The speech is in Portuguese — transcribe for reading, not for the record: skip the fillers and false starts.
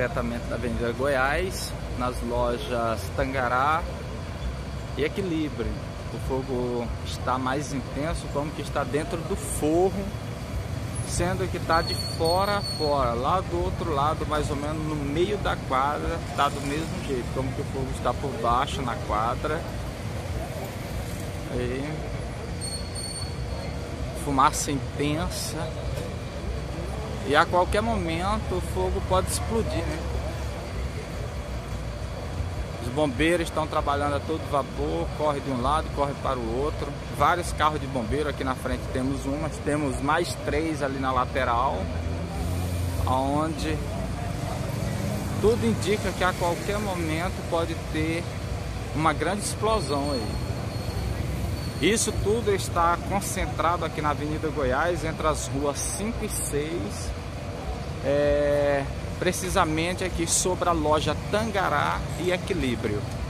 Diretamente da Avenida Goiás, nas lojas Tangará e Equilíbrio. O fogo está mais intenso, como que está dentro do forro, sendo que está de fora a fora. Lá do outro lado, mais ou menos no meio da quadra, está do mesmo jeito, como que o fogo está por baixo na quadra. Aí, fumaça intensa. E a qualquer momento o fogo pode explodir, né? Os bombeiros estão trabalhando a todo vapor, corre de um lado, corre para o outro. Vários carros de bombeiro, aqui na frente temos temos mais 3 ali na lateral, onde tudo indica que a qualquer momento pode ter uma grande explosão aí. Isso tudo está concentrado aqui na Avenida Goiás, entre as ruas 5 e 6, precisamente aqui sobre a loja Tangará e Equilíbrio.